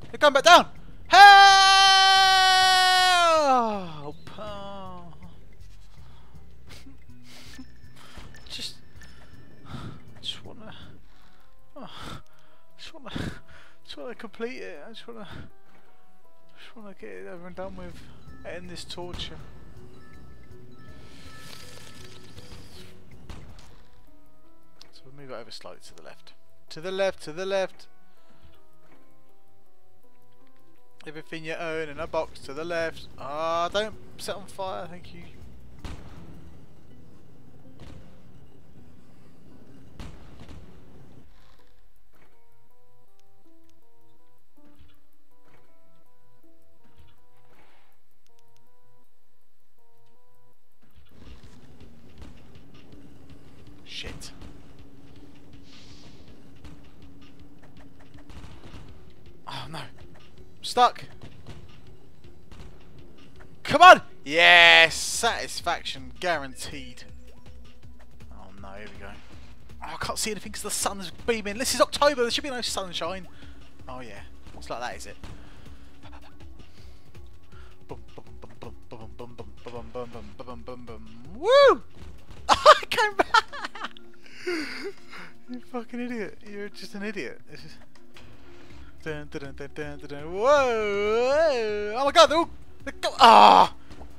They're going back down! Help! Oh. just wanna, just wanna complete it. I just wanna get it over and done with. End this torture. So we'll move it over slightly to the left. To the left, to the left. Everything you own in a box to the left. Ah, don't set on fire, thank you. Shit. Oh no. Stuck. Come on! Yes! Satisfaction guaranteed. Oh no, here we go. Oh, I can't see anything because the sun is beaming. This is October, there should be no sunshine. Oh yeah. It's like that, is it? Woo! I came back! You fucking idiot. You're just an idiot. This is... Dun, dun, dun, dun, dun, dun, dun. Whoa! Oh my god, they're all... Ah!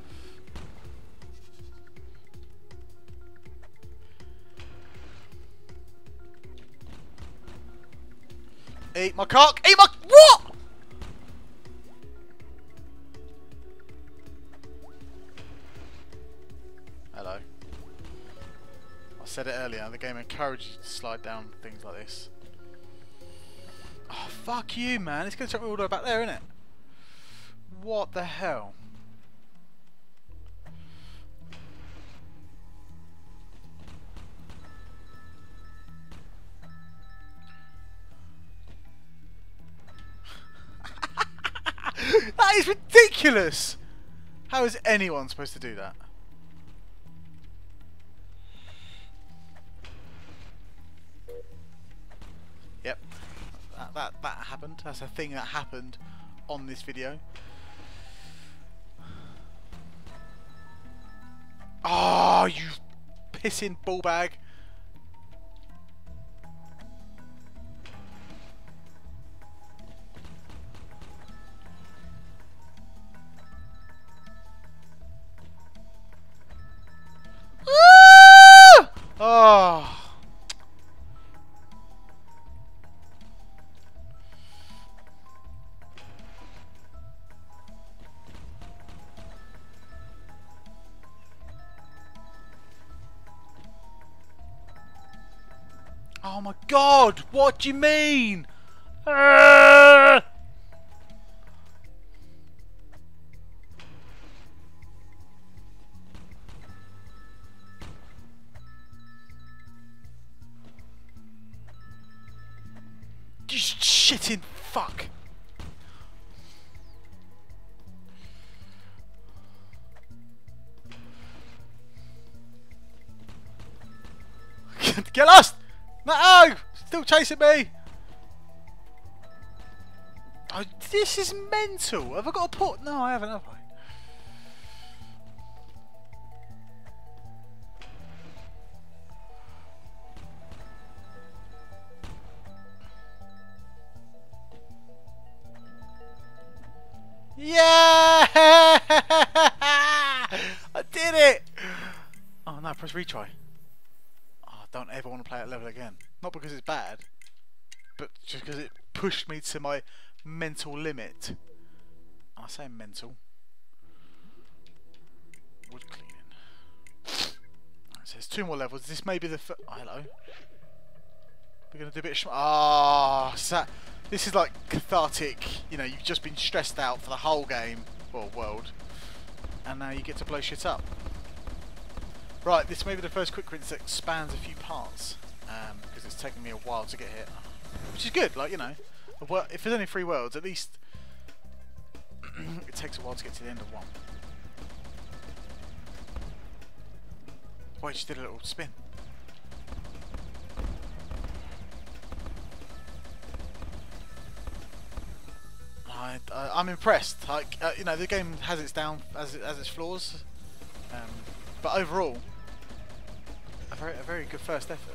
Eat my cock! Eat my... What?! Hello. I said it earlier, the game encourages you to slide down things like this. Oh, fuck you, man. It's going to take me all the way back there, isn't it? What the hell? That is ridiculous! How is anyone supposed to do that? Yep. That happened. That's a thing that happened on this video. Oh, you pissing ball bag. Oh. Oh my god, what do you mean? You shitting fuck. Get lost! No! Still chasing me! Oh, this is mental! Have I got a port? No, I haven't, have I? Yeah! I did it! Oh no, press retry. I don't ever want to play that level again. Not because it's bad, but just because it pushed me to my mental limit. I say mental. Wood cleaning. Right, so there's 2 more levels. This may be the oh, hello. We're going to do a bit of this is like cathartic. You know, you've just been stressed out for the whole game, or world, and now you get to blow shit up. Right, this may be the first quick rinse that spans a few parts, because it's taken me a while to get here. Which is good, like, you know, if there's only 3 worlds, at least it takes a while to get to the end of one. Wait, she did a little spin. I'm impressed. Like you know, the game has its has its flaws, but overall, a very good first effort.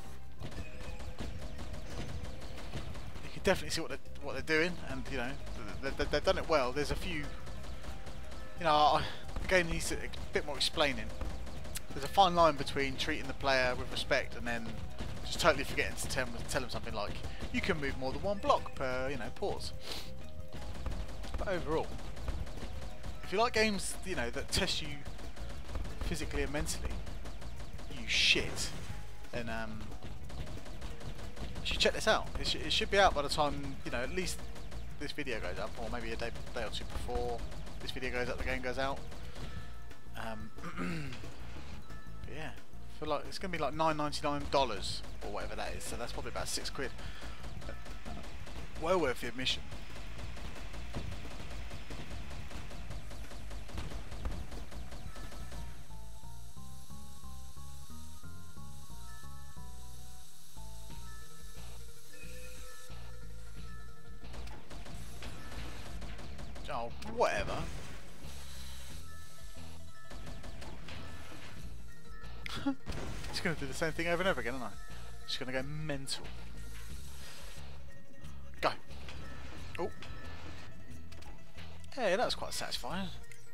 You can definitely see what they're doing, and you know they've done it well. There's a few, you know, the game needs a bit more explaining. There's a fine line between treating the player with respect and then just totally forgetting to tell them something like, you can move more than one block per, you know, pause. But overall, if you like games, you know, that test you physically and mentally, you shit, then you should check this out. It should be out by the time, you know, at least this video goes up, or maybe a day or two before this video goes up, the game goes out. But yeah, I feel like it's going to be like $9.99 or whatever that is, so that's probably about £6. Well worth the admission. Oh, whatever. Just going to do the same thing over and over again, aren't I? Just going to go mental. Go. Oh. Hey, that was quite satisfying.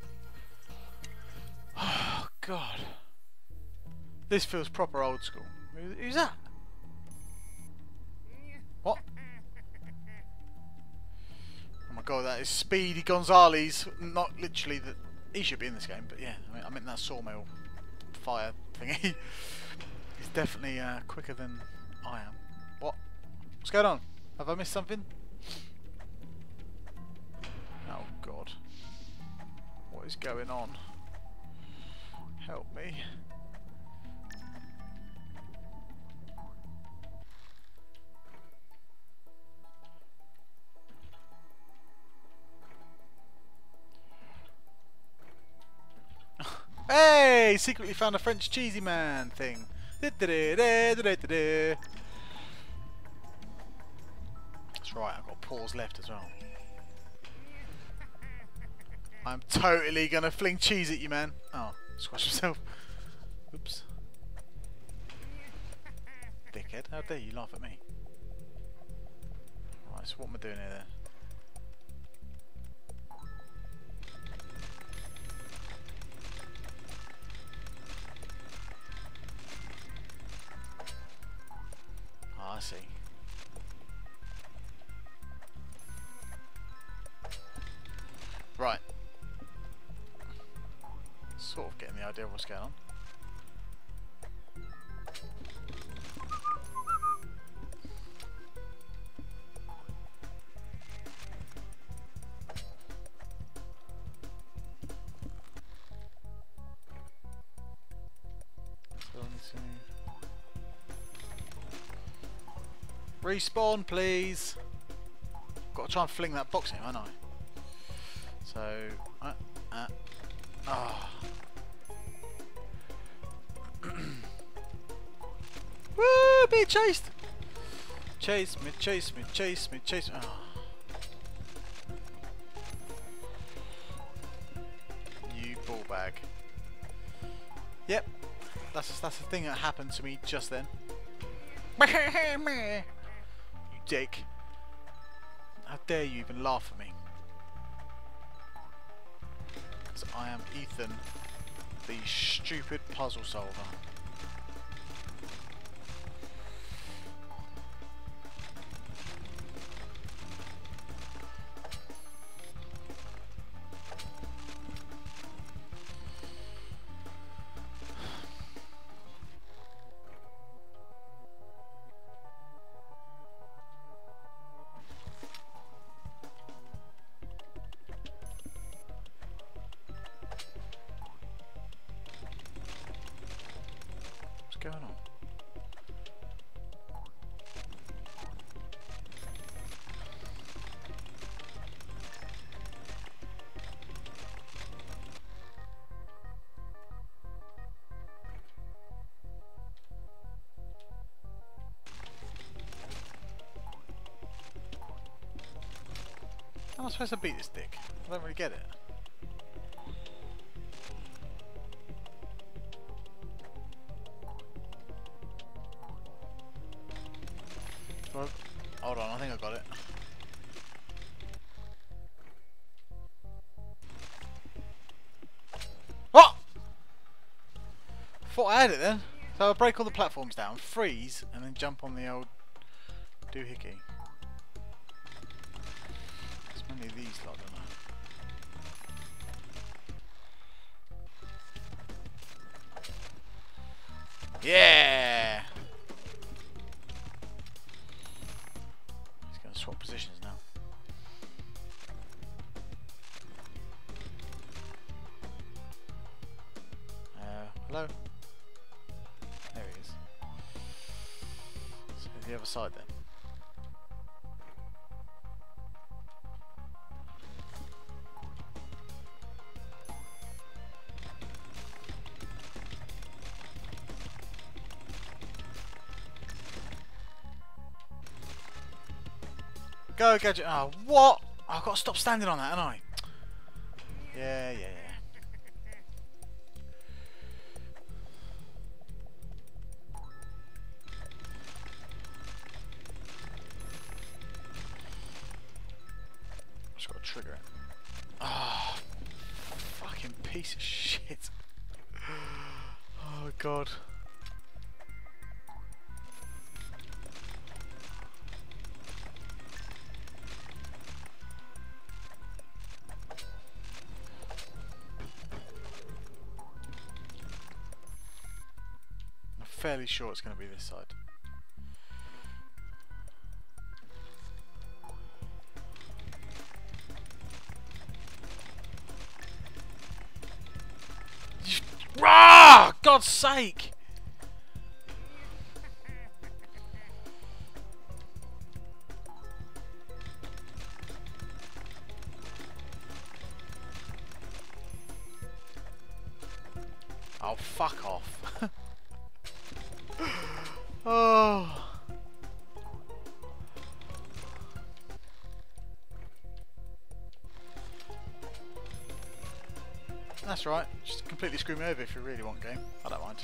Oh, God. This feels proper old school. Who's that? What? Oh my God, that is Speedy Gonzales. Not literally that. He should be in this game, but yeah, I mean that sawmill fire thingy. He's definitely quicker than I am. What? What's going on? Have I missed something? Oh God. What is going on? Help me. Hey! Secretly found a French cheesy man thing. That's right, I've got paws left as well. I'm totally gonna fling cheese at you, man. Oh, squash myself. Oops. Dickhead, how dare you laugh at me? Right, so what am I doing here then? Oh, I see. Right. Sort of getting the idea of what's going on. Respawn, please. Got to try and fling that box in, haven't I? So, woo! Being chased. Chase me, chase me, chase me, chase me. Oh. You ball bag. Yep, that's the thing that happened to me just then. You dick. How dare you even laugh at me? So I am Ethan, the stupid puzzle solver. Going on? am I supposed to beat this dick? I don't really get it. Well, hold on, I think I got it. What? Thought I had it then. So I break all the platforms down, freeze, and then jump on the old doohickey. There's many of these lot, don't I? Yeah! He's going to swap positions now. Hello? There he is. So the other side then. Go, Gadget. Oh, what? I've got to stop standing on that, haven't I? Yeah. Just got to trigger it. Oh, fucking piece of shit. Oh, God. Fairly sure it's going to be this side. Ah! God's sake! Oh, fuck off. Oh. That's right. Just completely screw me over if you really want game. I don't mind.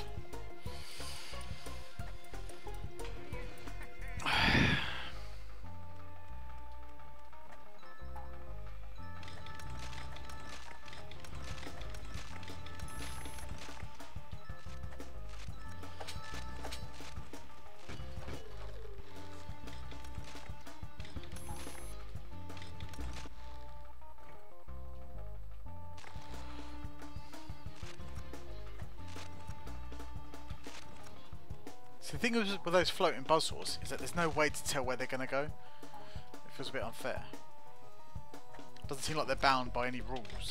So the thing with those floating buzzsaws is that there's no way to tell where they're going to go. It feels a bit unfair. Doesn't seem like they're bound by any rules.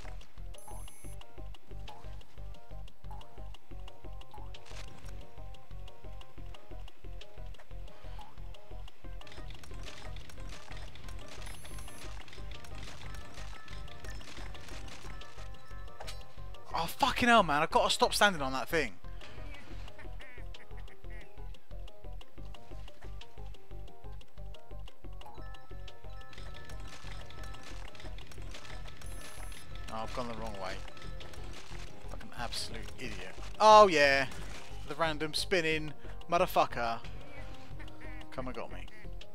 Oh fucking hell, man, I've got to stop standing on that thing. Oh, I've gone the wrong way. Like an absolute idiot. Oh yeah, the random spinning motherfucker. Come and got me.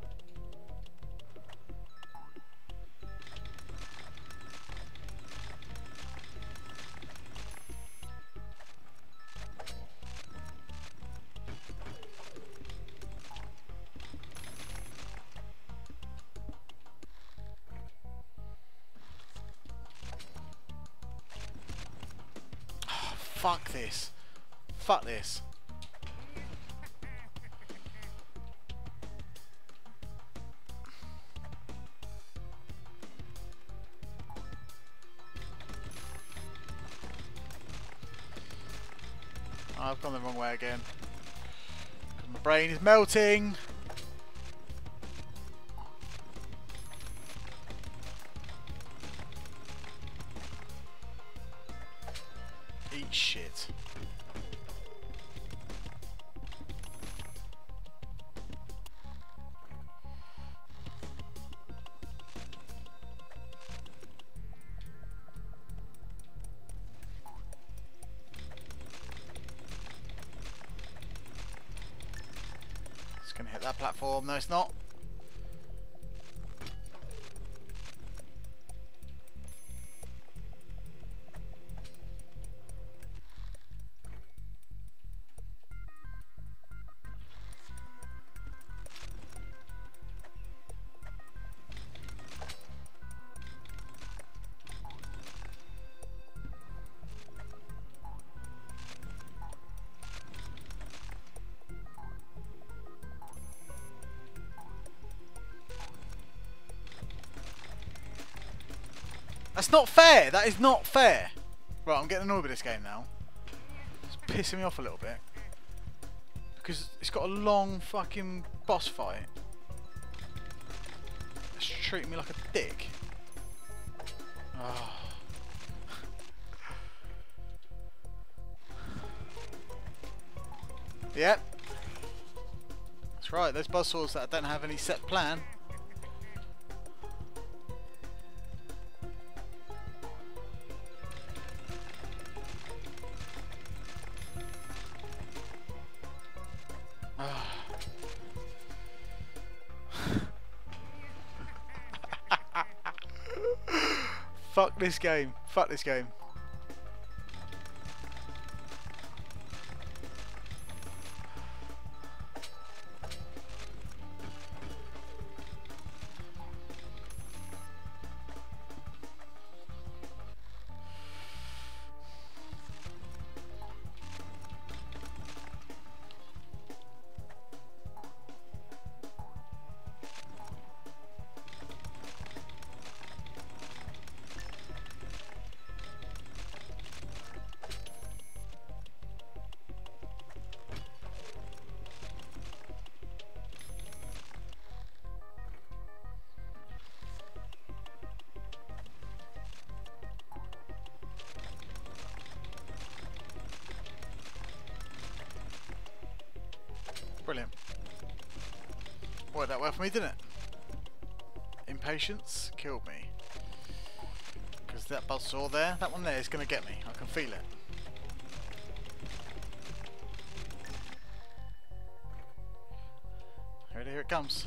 Fuck this. Fuck this. Oh, I've gone the wrong way again. My brain is melting. Eat shit. that platform. No, it's not. That's not fair. That is not fair. Right, I'm getting annoyed with this game now. It's pissing me off a little bit. Because it's got a long fucking boss fight. It's treating me like a dick. Oh. Yep. That's right, those buzzsaws that don't have any set plan. Fuck this game. Fuck this game. Brilliant. Boy, that worked for me, didn't it? Impatience killed me. Because that buzzsaw there, that one there is going to get me. I can feel it. Here it comes.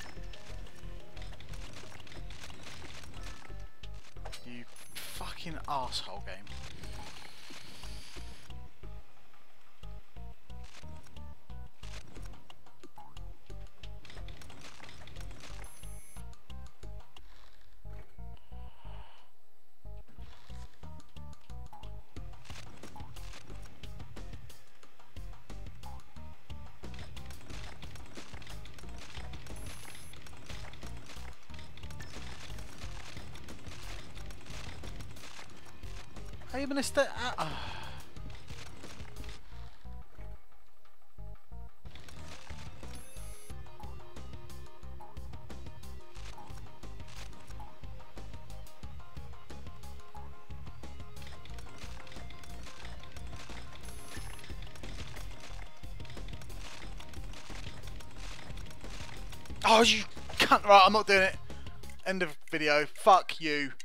You fucking arsehole game. How are you gonna stay? Oh, you cunt! Right, I'm not doing it. End of video. Fuck you.